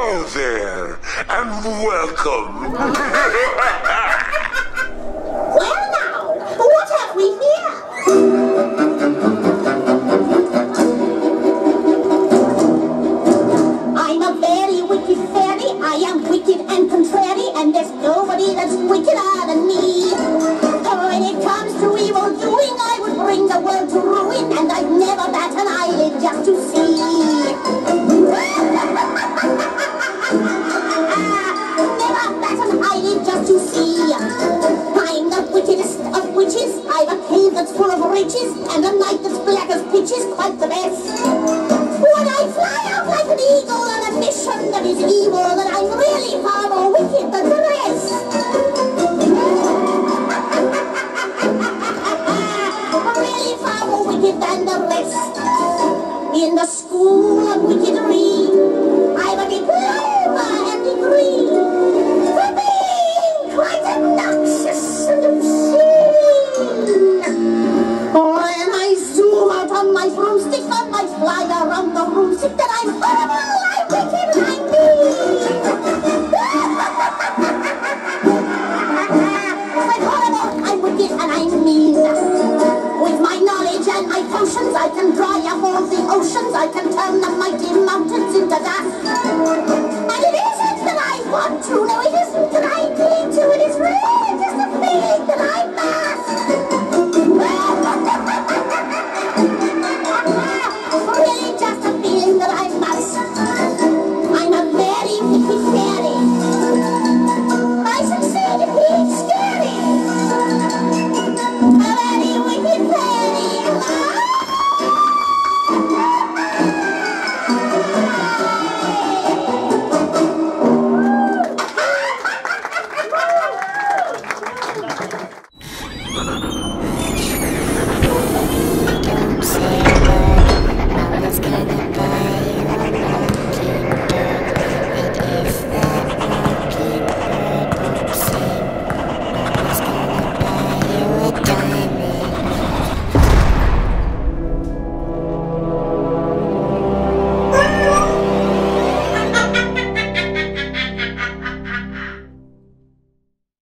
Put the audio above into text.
Hello there, and welcome. Well now, what have we here? I'm a very wicked fairy. I am wicked and contrary, and there's nobody that's wickeder than me. When it comes to evil doing, I would bring the world to ruin, and I'd never bat an eyelid just to see. Never bat an eyelid just to see. I'm the wickedest of witches. I've a cave that's full of riches, and a night that's black as pitches, quite the best. When I fly out like an eagle on a mission that is evil, then I'm really far more wicked than the rest. Really far more wicked than the rest. In the school of wickedry, I've a diploma and degree for being quite obnoxious and obscene. When I zoom out on my broomstick, I might fly around the room, sick that I'm horrible, I'm wicked, I'm mean. I'm horrible, I'm wicked, and I'm mean. With my knowledge and my potions, I can dry up all the oceans, I can turn the mighty